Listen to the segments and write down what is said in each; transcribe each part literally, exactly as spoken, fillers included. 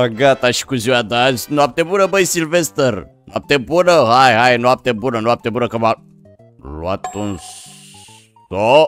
gata și cu ziua de azi. Noapte bună, băi, Silvester. Noapte bună, hai, hai, noapte bună, noapte bună, că m-a luat un so.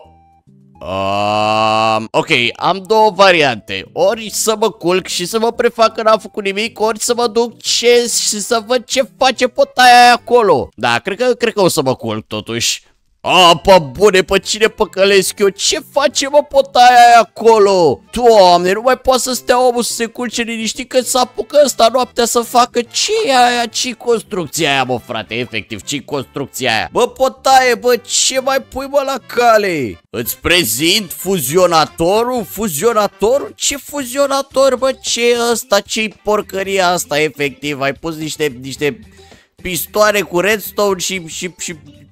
Uh, ok, am două variante. Ori să mă culc și să mă prefac că n-am făcut nimic, ori să mă duc ce și să văd ce face potaia aia acolo. Da, cred că, cred că o să mă culc totuși. A, pe bune, pe cine păcălesc eu? Ce face, mă, potaia aia acolo? Doamne, nu mai poate să stea omul să se culce liniștit, că să apucă ăsta noaptea să facă. Ce e aia? Ce-i construcția aia, mă, frate? Efectiv, ce-i construcția aia? Bă, potaie, bă, ce mai pui, mă, la cale? Îți prezint fuzionatorul? Fuzionatorul? Ce fuzionator, bă? Ce e ăsta? Ce-i porcăria asta, efectiv? Ai pus niște, niște pistoane cu redstone și, și, și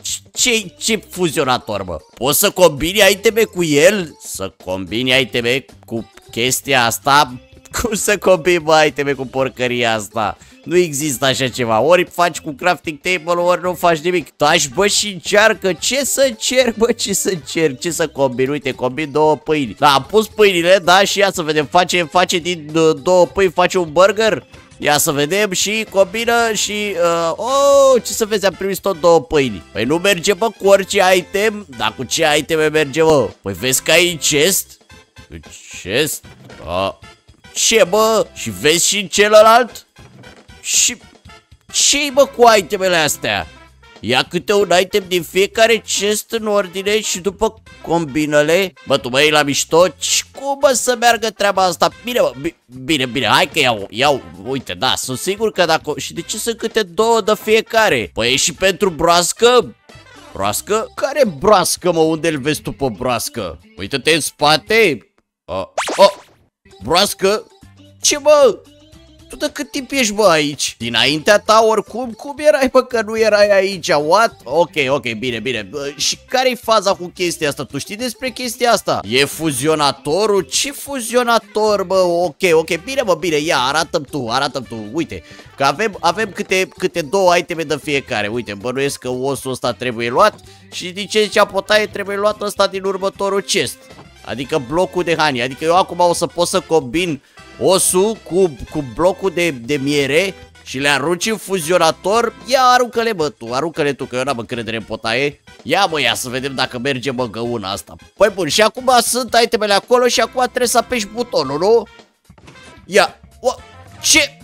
ce, ce fuzionator, bă? Poți să combini iteme cu el? Să combini iteme cu chestia asta? Cum să combini, bă, iteme cu porcăria asta? Nu există așa ceva. Ori faci cu crafting table, ori nu faci nimic. Taci, bă, și încearcă. Ce să încerc, bă, ce să încerc? Ce să combin? Uite, combin două pâini. Da, am pus pâinile, da, și ia să vedem. Face, face din uh, două pâini, face un burger? Ia să vedem și combină și... Uh, oh, ce să vezi, am primit tot două pâini. Păi nu merge, bă, cu orice item. Dar cu ce iteme merge, bă? Păi vezi că ai chest? Chest? Uh, ce, bă? Și vezi și în celălalt? Și... ce-i, bă, cu itemele astea? Ia câte un item din fiecare chest în ordine și după combină-le. Bă, tu, bă, e la mișto? Cum, bă, să meargă treaba asta? Bine, bă, bine, bine, hai că iau, iau. Uite, da, sunt sigur că dacă... Și de ce sunt câte două de fiecare? Păi e și pentru broască? Broască? Care broască, mă? Unde-l vezi tu pe broască? Uite-te în spate. Oh, oh, broască? Ce, bă? Tu de cât timp ești, bă, aici? Dinaintea ta, oricum, cum erai, bă, că nu erai aici? What? Ok, ok, bine, bine. Și care-i faza cu chestia asta? Tu știi despre chestia asta? E fuzionatorul? Ce fuzionator, bă? Ok, ok, bine, bă, bine, ia, arată-mi tu, arată-mi tu. Uite, că avem, avem câte, câte două iteme de fiecare. Uite, bănuiesc că osul ăsta trebuie luat și din ce zicea potaie trebuie luat ăsta din următorul chest. Adică blocul de honey. Adică eu acum o să pot să combin osul cu, cu blocul de, de miere și le arunci în fuzionator. Ia, aruncă-le, bă, tu, aruncă-le tu, că eu n-am încredere în potaie. Ia, bă, ia să vedem dacă merge, bă, găuna asta. Păi bun, și acum sunt itemele acolo și acum trebuie să apeși butonul, nu? Ia, o, ce?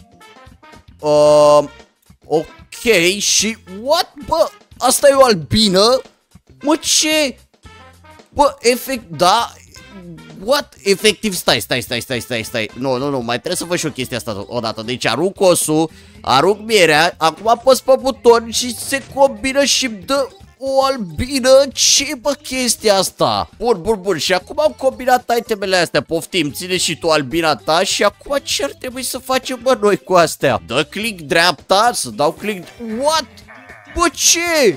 Uh, ok, și what, bă, asta e o albină? Mă, ce? Bă, efect, da... What? Efectiv, stai, stai, stai, stai, stai, stai. Nu, nu, nu, mai trebuie să văd și o chestie asta odată. Deci arunc osul, arunc mierea, acum apăs pe buton și se combină și dă o albină. Ce, bă, chestia asta? Bun, bun, bun. Și acum am combinat itemele astea. Poftim, ține și tu albina ta. Și acum ce ar trebui să facem, bă, noi cu astea? Dă click dreapta, să dau click... What? Bă, ce?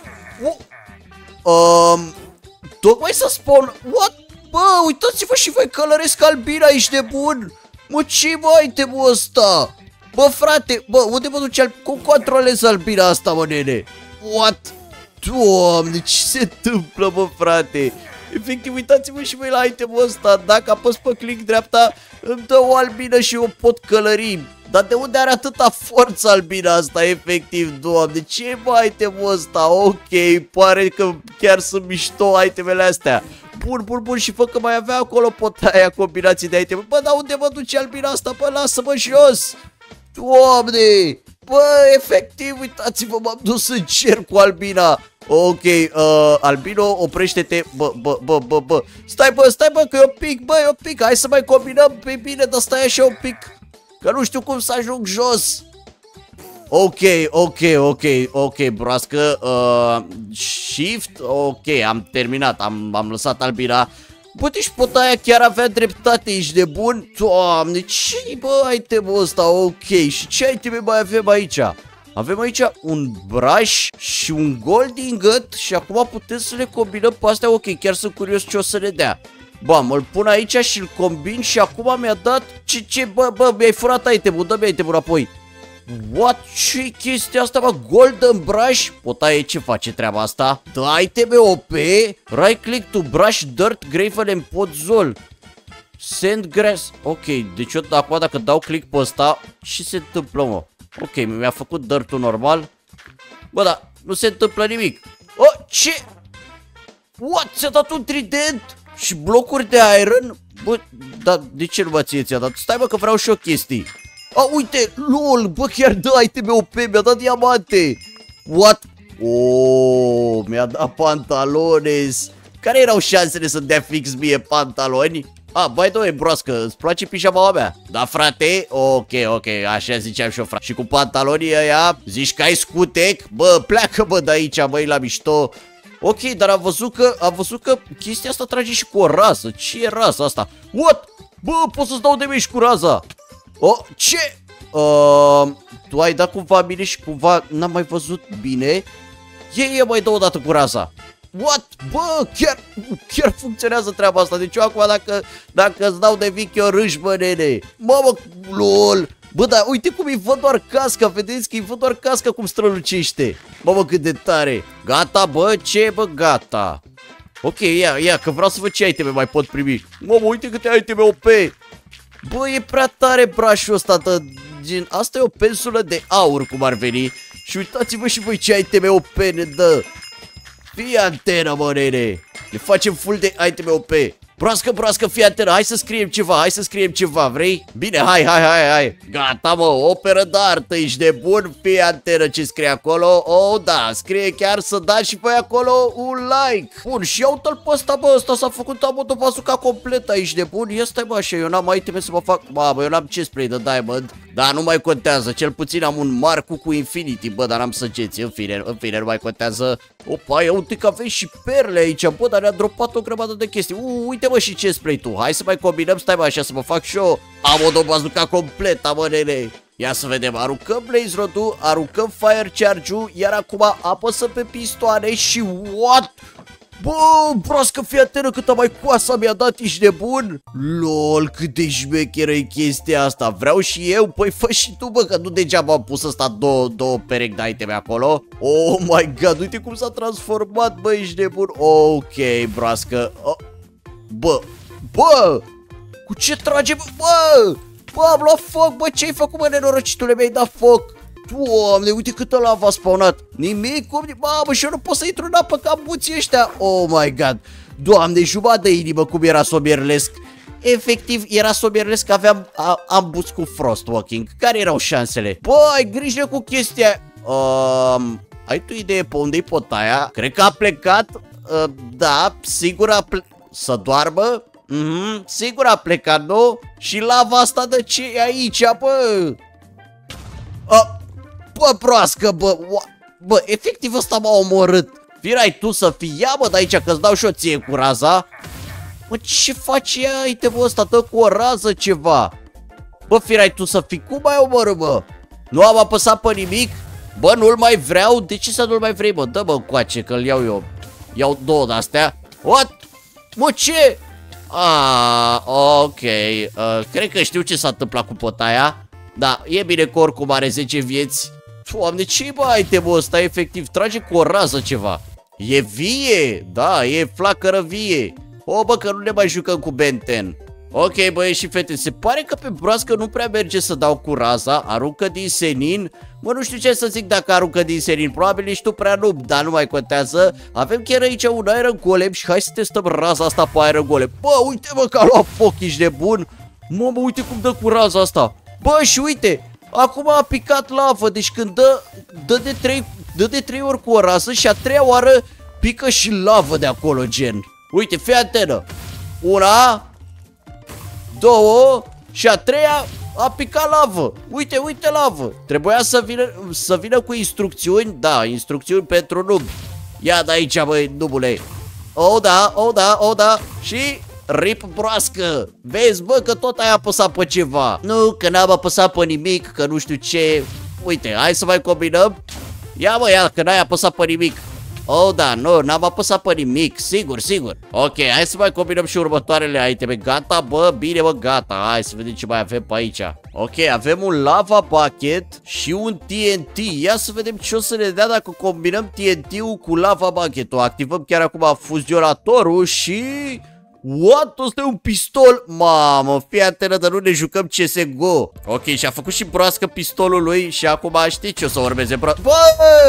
Um, tocmai să spun... What? Bă, uitați-vă și voi, călăresc albina, ești nebun? Mă, ce, bă, itemul ăsta? Bă, frate, bă, unde mă duce? Cum controlez albina asta, mă, nene? What? Doamne, ce se întâmplă, bă, frate? Efectiv, uitați-vă și voi la itemul ăsta. Dacă apăs pe click dreapta, îmi dă o albină și o pot călări. Dar de unde are atâta forță albina asta, efectiv, doamne? Ce, bă, itemul ăsta? Ok, pare că chiar sunt mișto itemele astea. Bun, bun, bun, și fă că mai avea acolo potaia combinații de iteme. Bă, dar unde mă duce albina asta? Bă, lasă-mă jos! Doamne! Bă, efectiv, uitați-vă, m-am dus în cer cu albina. Ok, uh, albino, oprește-te. Bă, bă, bă, bă, bă. Stai, bă, stai, bă, că e un pic, bă, e un pic. Hai să mai combinăm pe bine, dar stai așa un pic. Că nu știu cum să ajung jos. Ok, ok, ok, ok, broască, uh, shift, ok, am terminat, am, am lăsat albina. Bă, deci potaia chiar avea dreptate, ești de bun? Doamne, ce-i, bă, itemul ăsta? Ok, și ce iteme mai avem aici? Avem aici un brush și un golden gut și acum putem să le combinăm pe astea. Ok, chiar sunt curios ce o să ne dea. Bam, îl pun aici și îl combin și acum mi-a dat... Ce, ce, bă, bă, mi-ai furat itemul, dă-mi itemul înapoi. What? Ce chestia asta, bă? Golden brush? Potaie, ce face treaba asta? Dă iteme O P? Right click to brush dirt, gravel and podzol. Send grass. Ok, deci eu acum dacă dau click pe ăsta, ce se întâmplă, mă? Ok, mi-a făcut dirt-ul normal. Bă, da, nu se întâmplă nimic. Oh, ce? What? Ți-a dat un trident? Și blocuri de iron? Bă, dar de ce nu mă ție ți-a dat? Stai, bă, că vreau și eu chestii. A, uite, lol, bă, chiar da, iteme O P, mi-a dat diamante. What? Oh, mi-a dat pantalones. Care erau șansele să dea fix mie pantaloni? Ah, bai doi, broască, îți place pijamaua mea? Da, frate? Ok, ok, așa ziceam și eu, frate. Și cu pantalonii ăia, zici că ai scutec? Bă, pleacă, bă, de aici, băi, la mișto. Ok, dar am văzut că, am văzut că chestia asta trage și cu o rază. Ce e raza asta? What? Bă, pot să-ți dau de mei și cu raza. Oh, ce? Uh, tu ai dat cumva bine și cumva n-am mai văzut bine. Ie, ie, mai dă o dată cu raza. What? Bă, chiar, chiar funcționează treaba asta. Deci eu acum dacă, dacă îți dau de vic, eu râși, bă, nene. Mamă, lol. Bă, dar uite cum îi văd doar casca. Vedeți că îi văd doar casca cum strălucește. Mamă, cât de tare. Gata, bă, ce, bă, gata. Ok, ia, ia, că vreau să văd ce iteme mai pot primi. Mamă, uite câte iteme O P. Bă, e prea tare brașul ăsta, tă, gen, asta e o pensulă de aur, cum ar veni. Și uitați-vă și voi ce iteme O P ne dă. Fii antenă, mă, nene. Ne facem full de iteme O P. Broască, broască, fii antenă, hai să scriem ceva, hai să scriem ceva, vrei? Bine, hai, hai, hai, hai. Gata, mă, operă de artă, ești nebun, fii antenă ce scrie acolo. Oh, da, scrie chiar să dați și voi acolo un like. Bun, și iau-te-l pe ăsta, bă, ăsta s-a făcut amotobazuca completă, ești nebun? Ia stai, bă, așa, eu n-am iteme să mă fac. Bă, bă, eu n-am chestplay de diamond. Dar nu mai contează, cel puțin am un Marcu cu Infinity, bă, dar n-am săgeți, în fine, în fine, nu mai contează. Opa, ia uite că avem și perle aici, bă, dar ne-a dropat o grămadă de chestii. U, uite, mă, și ce spray tu, hai să mai combinăm, stai, mă, așa, să mă fac și eu. Am o dobazuca completă, mă, nene. Ia să vedem, aruncăm Blaze Rod-ul, aruncăm Fire Charge-ul, iar acum apăsă pe pistoane și what? Bă, broască, fii atentă câtă mai coasa mi-a dat, ești nebun? Lol, cât de șmecheră e chestia asta, vreau și eu, păi fă și tu, bă, că nu degeaba am pus ăsta două, două perechi de iteme acolo. Oh my god, uite cum s-a transformat, bă, ești nebun. Ok, broască. Oh. Bă, bă, cu ce trage, bă, bă, bă, am luat foc, bă, ce-ai făcut, bă, nenorocitule, mi-ai dat foc. Doamne, uite câtă lava a spawnat. Nimic, cum, mamă, și eu nu pot să intru în apă ca buții ăștia. Oh my god. Doamne, jumătate de inimă cum era somierlesc. Efectiv, era somierlesc că aveam, a, am bus cu Frostwalking. Care erau șansele? Bă, ai grijă cu chestia. Um, ai tu idee pe unde-i potaia? Cred că a plecat. Uh, da, sigur a plecat. Să doarmă? Mhm, sigur a plecat, nu? Și lava asta de ce e aici, bă? Uh, Bă, proască, bă, bă, efectiv ăsta m-a omorât. Virai tu să fii, ia, bă, de aici că-ți dau și o ție cu raza. Bă, ce faci ea, uite, bă, ăsta, dă cu o rază ceva. Bă, firai tu să fii, cum ai omorât, bă? Nu am apăsat pe nimic? Bă, nu-l mai vreau? De ce să nu-l mai vrei, bă? Dă, bă, încoace, că-l iau eu. Iau două de-astea. What? Bă, ce? Ah, ok, uh, cred că știu ce s-a întâmplat cu potaia. Da, e bine că oricum are zece vieți. Doamne, ce bă itemul ăsta, efectiv, trage cu o rază ceva. E vie, da, e flacără vie. O, bă, că nu ne mai jucăm cu Ben zece. Ok, băieți și fete, se pare că pe broască nu prea merge să dau cu raza. Aruncă din senin. Mă, nu știu ce să zic dacă aruncă din senin. Probabil ești tu prea noob, dar nu mai contează. Avem chiar aici un Iron Golem și hai să testăm raza asta pe Iron Golem. Bă, uite, mă, că a luat foc, ești nebun. Mă, mă, uite cum dă cu raza asta. Bă, și uite, acum a picat lavă, deci când dă, dă de trei, dă de trei ori cu o rază și a treia oară pică și lavă de acolo, gen. Uite, fii antenă. Una, două și a treia a picat lavă. Uite, uite lavă. Trebuia să vină, să vină cu instrucțiuni, da, instrucțiuni pentru noob. Ia de aici, băi, nubule. O, da, o, da, o, da. Și... rip broască. Vezi, bă, că tot ai apăsat pe ceva. Nu, că n-am apăsat pe nimic, că nu știu ce. Uite, hai să mai combinăm. Ia, bă, ia, că n-ai apăsat pe nimic. Oh, da, nu, n-am apăsat pe nimic. Sigur, sigur. Ok, hai să mai combinăm și următoarele iteme. Gata, bă, bine, bă, gata. Hai să vedem ce mai avem pe aici. Ok, avem un lava bucket și un T N T. Ia să vedem ce o să ne dea dacă combinăm T N T-ul cu lava bucket-ul. Activăm chiar acum fuzionatorul și... What? Ăsta e un pistol? Mamă, fii atentă, dar nu ne jucăm C S G O. Ok, și-a făcut și broască pistolul lui și acum știi ce o să urmeze broască. Bă!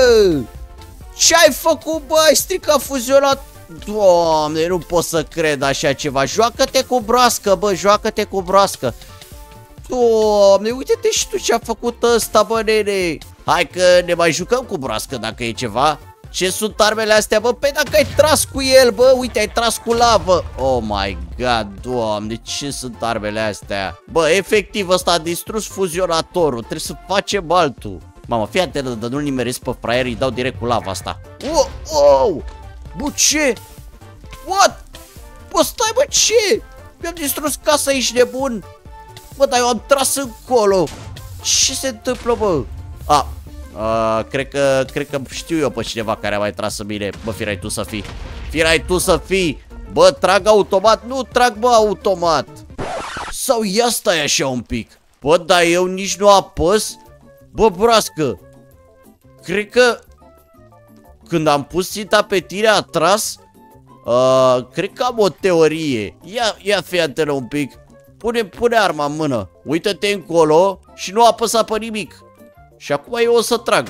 Ce-ai făcut, bă? Ai stricat fuzionat. Doamne, nu pot să cred așa ceva. Joacă-te cu broască, bă, joacă-te cu broască. Doamne, uite-te și tu ce-a făcut ăsta, bă, nene. Hai că ne mai jucăm cu broască dacă e ceva. Ce sunt armele astea, bă? Păi dacă ai tras cu el, bă, uite, ai tras cu lavă. Oh my god, doamne, ce sunt armele astea? Bă, efectiv, ăsta a distrus fuzionatorul. Trebuie să facem altul. Mamă, fii atentă, dar nu-l nimeresc pe fraier, îi dau direct cu lava asta. Oh, oh! Bă, ce? What? Bă, stai, bă, ce? Mi-am distrus casa, ești nebun? Bă, dar eu am tras încolo. Ce se întâmplă, bă? A, a cred că, cred că știu eu pe cineva care a mai tras în mine. Bă, firai tu să fii. Firai tu să fii. Bă, trag automat. Nu trag, bă, automat. Sau ia stai așa un pic. Bă, dar eu nici nu apăs. Bă, broască. Cred că când am pus ținta pe tine a tras. Uh, cred că am o teorie. Ia, ia fii atentă un pic. Pune, pune arma în mână. Uită-te încolo și nu apăsa pe nimic. Și acum eu o să trag.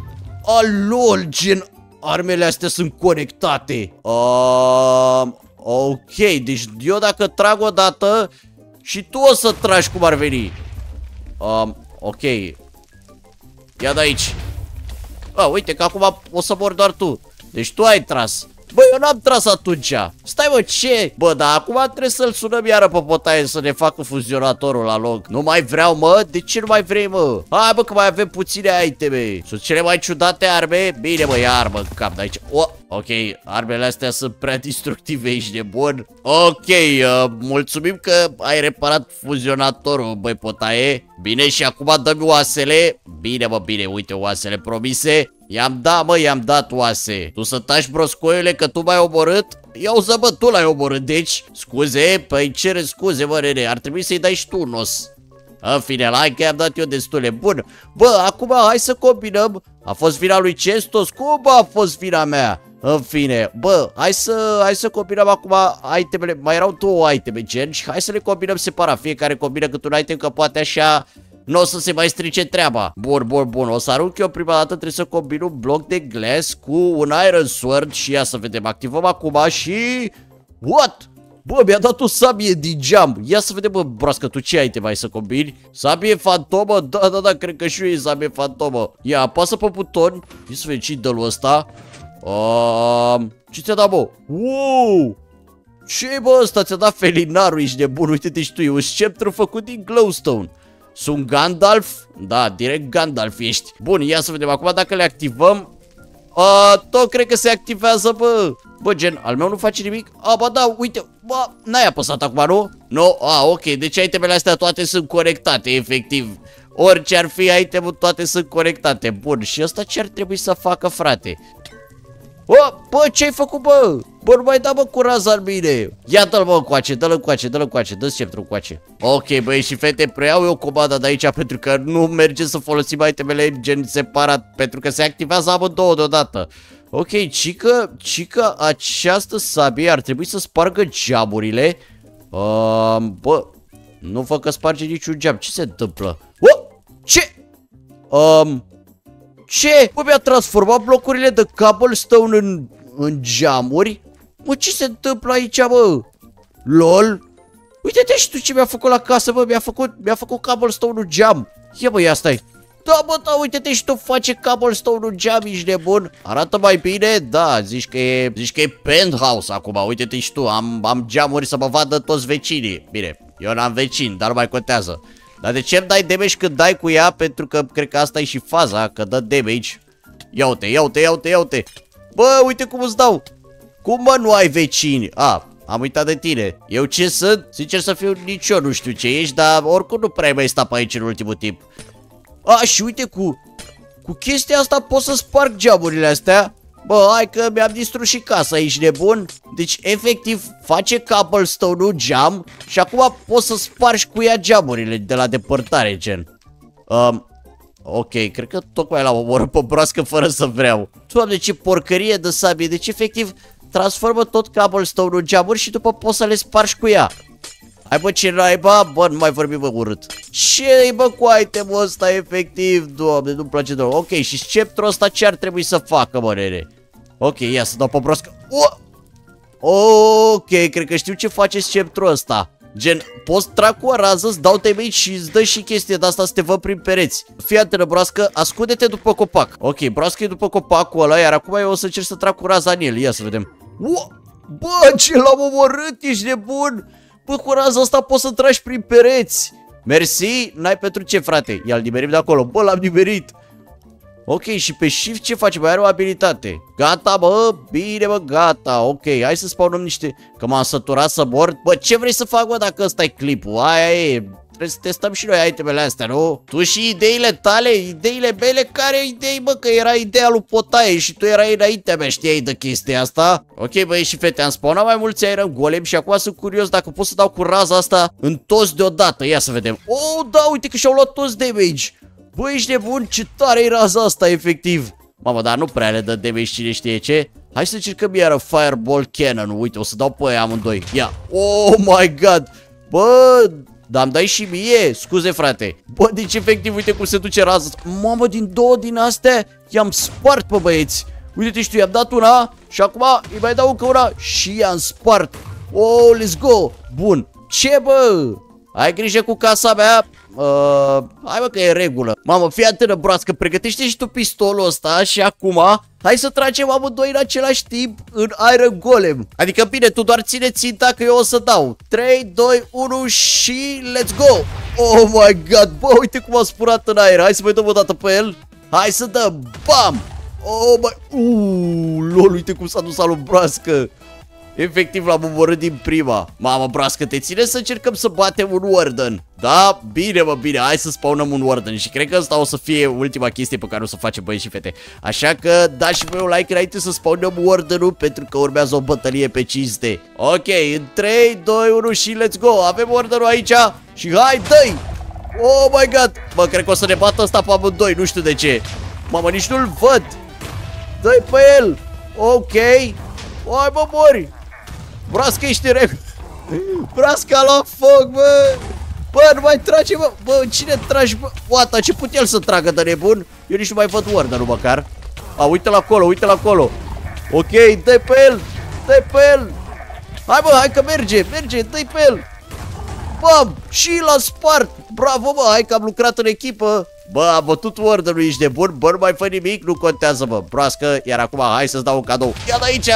Alol, gen, armele astea sunt conectate. Uh, ok, deci eu dacă trag o dată și tu o să tragi cum ar veni. Uh, ok. Ia de aici. Ah, uite că acum o să mor doar tu. Deci tu ai tras. Bă, eu n-am tras atunci. Stai, mă, ce? Bă, dar acum trebuie să-l sunăm iară pe Potaie să ne facă fuzionatorul la loc. Nu mai vreau, mă? De ce nu mai vrei, mă? Hai, bă, că mai avem puține iteme. Sunt cele mai ciudate arme. Bine, mă, ia armă în cap de aici. Oh, ok, armele astea sunt prea destructive, ești nebun. Ok, uh, mulțumim că ai reparat fuzionatorul, băi, Potaie. Bine, și acum dă-mi oasele. Bine, mă, bine, uite oasele promise. I-am dat, mă, i-am dat oase. Tu să taci, broscoiule, că tu m-ai omorât? Iau să, bă, tu l-ai omorât, deci. Scuze, păi cere scuze, mă, nene. Ar trebui să-i dai și tu un os. În fine, hai că i-am dat eu destule. Bun, bă, acum hai să combinăm. A fost vina lui Cestos? Cum a fost vina mea? În fine, bă, hai să, hai să combinăm acum itemele. Mai erau două iteme, gen, și hai să le combinăm separat. Fiecare combină cât un item, că poate așa nu o să se mai strice treaba. Bun, bun, bun. O să arunc eu prima dată. Trebuie să combin un bloc de glass cu un iron sword. Și ia să vedem. Activăm acum și... What? Bă, mi-a dat o sabie din geam. Ia să vedem, bă, broască, tu ce ai te mai să combini? Sabie fantomă? Da, da, da, cred că și eu e sabie fantomă. Ia, apasă pe buton. Ia să vedem ce-i dă-l ăsta. Um, ce ți-a dat, bă? Wow! Ce-i, bă, ăsta? Ți-a dat felinarul, ești nebun. Uite-te și tu, e un sceptru făcut din glowstone. Sunt Gandalf? Da, direct Gandalf ești. Bun, ia să vedem acum dacă le activăm. Uh, tot cred că se activează, bă. Bă, gen, al meu nu face nimic? A, ba da, uite, bă, n-ai apăsat acum, nu? Nu? A, ok, deci itemele astea toate sunt conectate, efectiv. Orice ar fi itemul, toate sunt conectate. Bun, și ăsta ce ar trebui să facă, frate? Bă, bă, ce-ai făcut, bă? Bă, nu mai da, bă, cu raza în mine. Ia-l, bă, încoace, dă-l încoace, dă-l încoace, dă-ți sceptru încoace. Ok, băi, și fete, preiau eu comanda de aici pentru că nu merge să folosim itemele gen separat, pentru că se activează amândouă deodată. Ok, cică, cică, această sabie ar trebui să spargă geamurile. Uh, bă, nu văd că sparge niciun geam. Ce se întâmplă? Oh, ce? Um... Ce? Bă, mi-a transformat blocurile de cobblestone în, în geamuri? Mă, ce se întâmplă aici, bă? Lol? Uite-te și tu ce mi-a făcut la casă, bă, mi-a făcut, mi-a făcut cobblestone-ul geam. Ia, bă, ia stai. Da, bă, da, uite-te și tu face cobblestone-ul geam, ești nebun. Arată mai bine? Da, zici că e, zici că e penthouse acum, uite-te și tu, am, am geamuri să mă vadă toți vecinii. Bine, eu n-am vecini, dar nu mai contează. Dar de ce îmi dai damage când dai cu ea? Pentru că cred că asta e și faza, că dă damage. Ia uite, ia uite, ia uite, ia uite. Bă, uite cum îți dau. Cum, mă, nu ai vecini? A, am uitat de tine. Eu ce sunt? Sincer să fiu, nici eu nu știu ce ești, dar oricum nu prea ai mai stat pe aici în ultimul timp. A, și uite, cu, cu chestia asta pot să sparg geamurile astea. Bă, hai că mi-am distrus și casa, ești nebun? Deci, efectiv, face cobblestone-ul geam și acum poți să spargi cu ea geamurile de la depărtare, gen. Um, ok, cred că tocmai l-am omorât pe broască fără să vreau. Doamne, ce porcărie de sabie, deci efectiv transformă tot cobblestone-ul în geamuri și după poți să le spargi cu ea. Hai bă, ce naiba? Bă, nu mai vorbi bă urât. Ce-i bă cu itemul ăsta efectiv? Doamne, nu-mi place deloc. Ok, și sceptrul ăsta ce ar trebui să facă, bă, nene? Ok, ia să dau pe broască. Oh! Ok, cred că știu ce face sceptrul ăsta. Gen, poți trag cu o rază, îți dau damage și îți dă și chestia de asta să te văd prin pereți. Fii atentă, broască, ascunde-te după copac. Ok, broască e după copacul ăla, iar acum eu o să încerc să trag cu raza în el. Ia să vedem. Oh! Bă, ce l-am omorât, ești nebun? Bă, cu raza asta poți să tragi prin pereți. Mersi, n-ai pentru ce, frate. Ia-l nimerim de acolo. Bă, l-am nimerit. Ok, și pe shift ce face? Mai are o abilitate. Gata, bă, bine, bă, gata. Ok, hai să spawnăm niște... Că m-am săturat să mor. Bă, ce vrei să fac, bă, dacă ăsta e clipul? Aia e... Trebuie să testăm și noi itemele astea, nu? Tu și ideile tale, ideile mele, care idei, bă, că era ideea lui Potaie și tu erai înaintea mea, știai de chestia asta? Ok, băi și fete, am spawnat mai mulți Iron Golem și acum sunt curios dacă pot să dau cu raza asta în toți deodată. Ia să vedem. Oh, da, uite că și-au luat toți damage. Bă, ești nebun, ce tare e raza asta, efectiv. Mamă, dar nu prea le dă damage cine știe ce. Hai să încercăm iară Fireball Cannon. Uite, o să dau pe aia amândoi. Ia. Oh my god. Bă, dar îmi dai și mie. Scuze, frate. Bă, deci efectiv, uite cum se duce raza. Mamă, din două din astea i-am spart pe băieți. Uite-te, știu, i-am dat una și acum îi mai dau încă una și i-am spart. Oh, let's go. Bun. Ce, bă? Ai grijă cu casa mea. Uh, hai bă că e regulă. Mamă, fii atentă, broască, pregătește și tu pistolul ăsta și acum hai să tragem amândoi în același timp în Iron Golem. Adică bine, tu doar ține ținta că eu o să dau. trei, doi, unu și let's go. Oh my god, bă, uite cum a spurat în aer. Hai să mai dăm o dată pe el. Hai să dăm, bam. Oh my, uuu, lol, uite cum s-a dus alu broască. Efectiv l-am omorât din prima. Mamă, broască, te ține să încercăm să batem un Warden. Da? Bine, mă, bine, hai să spawnăm un Warden. Și cred că asta o să fie ultima chestie pe care o să o facem, băieți și fete. Așa că dați și voi un like înainte să spawnăm Warden-ul, pentru că urmează o bătălie pe cinste. Ok, în trei, doi, unu și let's go. Avem Warden-ul aici și hai, dă-i. Oh my god. Bă, cred că o să ne bată ăsta pe amândoi, nu știu de ce. Mamă, nici nu-l văd. Dă-i pe el. Ok. Hai, mă, mori. Broască, ești în regulă. Broască a luat foc, bă. Bă, nu mai trage, bă. Bă, cine tragi, bă? Oata, ce putea el să tragă de nebun? Eu nici nu mai văd Warden-ul măcar. A, uite-l acolo, uite-l acolo. Ok, dă-i pe el. Dă-i pe el. Hai, bă, hai că merge, merge, dă-i pe el. Bam, și l-a spart. Bravo, bă, hai că am lucrat în echipă. Bă, am bătut Warden-ul, ești nebun. Bă, nu mai fă nimic, nu contează, bă. Broască, iar acum hai să-ți dau un cadou. Ia de aici.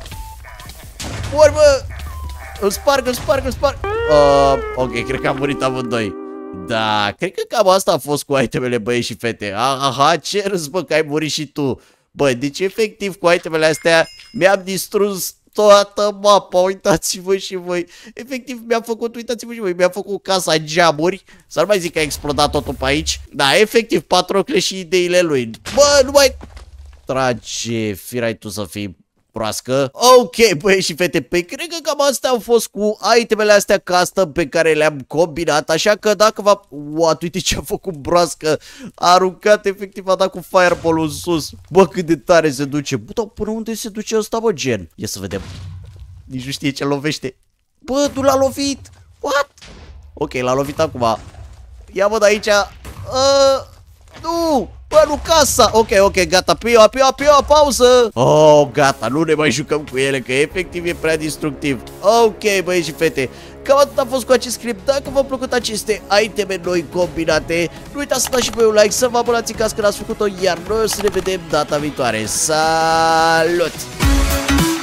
Mor, bă! Îl sparg, îl sparg, îl sparg. uh, Ok, cred că am murit amândoi. Da, cred că cam asta a fost cu itemele, băieți și fete. Aha, ce râs, bă, că ai murit și tu. Bă, deci efectiv cu itemele astea mi-am distrus toată mapa. Uitați-vă și voi. Efectiv mi-am făcut, uitați-vă și voi, mi-am făcut casa în geamuri. Să nu mai zic că a explodat totul pe aici. Da, efectiv, Patrocle și ideile lui. Bă, nu mai trage, firai tu să fii proască. Ok, băieți și fete, pe cred că cam astea au fost cu itemele astea custom pe care le-am combinat, așa că dacă v-a... What, uite ce a făcut broască. A aruncat, efectiv, a dat cu fireball-ul în sus. Bă, cât de tare se duce. Bă, dar până unde se duce ăsta, bă, gen? Ia să vedem. Nici nu știe ce lovește. Bă, nu l-a lovit. What? Ok, l-a lovit acum. Ia, bă, de aici. Uh, nu! Bă, nu casa! Ok, ok, gata, pioa, pioa, pioa, pauză! Oh, gata, nu ne mai jucăm cu ele, că efectiv e prea destructiv. Ok, băieți și fete, cam atât a fost cu acest clip. Dacă v-au plăcut aceste iteme noi combinate, nu uitați să dați și voi un like, să vă abonați în caz că n-ați făcut-o, iar noi o să ne vedem data viitoare. Salut!